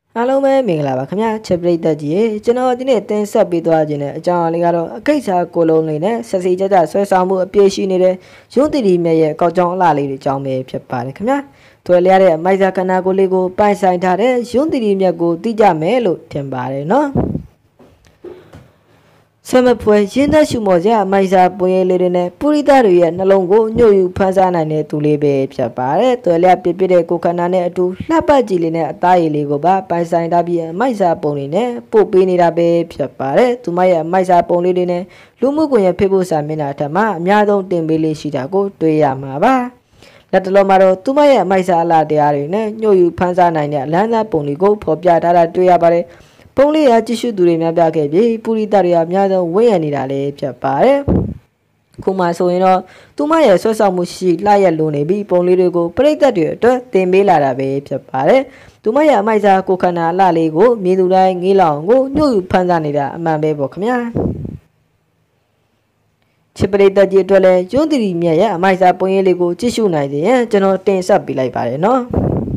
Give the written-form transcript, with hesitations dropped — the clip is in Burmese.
အားလုံးပဲမင်္ဂလာပါခင်ဗျာချစ်ပရိသတ်ကြီးကျွန်တော်ဒီနေ့တင်ဆက်ပေးသွားခြင်းနဲ့အကြောင်းအလေးကတော့အကိစ္စကိုလုံးလေးနဲ့ဆက်စီကြကြဆွဲဆောင်မှုအပြည့်ရှိနေတဲ့ရုံးတီတီမြတ်ရဲ့ကောက်ကြောင်းအလားလေးတွေအကြောင်းပဲဖြစ်ပါတယ်ခင်ဗျာထွယ်လျက်တဲ့အမိုက်စာခန္ဓာကိုယ်လေးကိုပိုင်ဆိုင်ထားတဲ့ရုံးတီတီမြတ်ကိုသိကြမယ်လို့ထင်ပါတယ်နော်ဆမဖွဲရင်းသက်ရှုမော်စရာအမိုက်စာပွင့်ရည်လေးတွေနဲ့ပုရိသတွေရဲ့နှလုံးကိုညှို့ယူဖန်ဆားနိုင်တဲ့သူလေးပဲဖြစ်ပါတယ်။သွယ်လျက်ပြပြတဲ့ကိုခန္ဓာနဲ့အတူလှပကြည်လေးနဲ့အသားရည်လေးကိုပါပိုင်ဆိုင်ထားပြီးအမိုက်စာပုံလေးနဲ့ပို့ပေးနေတာပဲဖြစ်ပါတယ်။သူမရဲ့အမိုက်စာပုံလေးတွေနဲ့လူမှုကွန်ရက်ဖေ့စ်ဘုတ်စာမျက်နှာထက်မှအများဆုံးတင်ပေးလေးရှိတာကိုတွေ့ရမှာပါ။လက်တလုံးမှာတော့သူမရဲ့အမိုက်စာအလားတရားတွေနဲ့ညှို့ယူဖန်ဆားနိုင်တဲ့လမ်းစာပုံလေးကိုဖော်ပြထားတာတွေ့ရပါတယ်။ပုံလေးရကြည့်ရှုသူတွေများပြခဲ့ပြီးပုရိသတွေအများဆုံးဝင့်ရနေတာလေးဖြစ်ပါတယ်။ခုမှဆိုရင်တော့သူမရဲ့ဆွဲဆောင်မှုရှိလှရက်လုံးနေပြီးပုံလေးတွေကိုပရိသတ်တွေအတွက်တင်ပေးလာတာပဲဖြစ်ပါတယ်။သူမရဲ့အမိုက်စာကိုခန္ဓာအလှလေးကိုမြင်သူတိုင်းငေးလောင်ကိုညှို့ယူဖန်ဆားနေတာအမှန်ပဲပေါ့ခင်ဗျာ။ချစ်ပရိသတ်ကြီးအတွက်လည်းကျွန်းတီမြတ်ရဲ့အမိုက်စာပုံရိပ်လေးကိုကြည့်ရှုနိုင်စေရင်ကျွန်တော်တင်ဆက်ပေးလိုက်ပါတယ်နော်။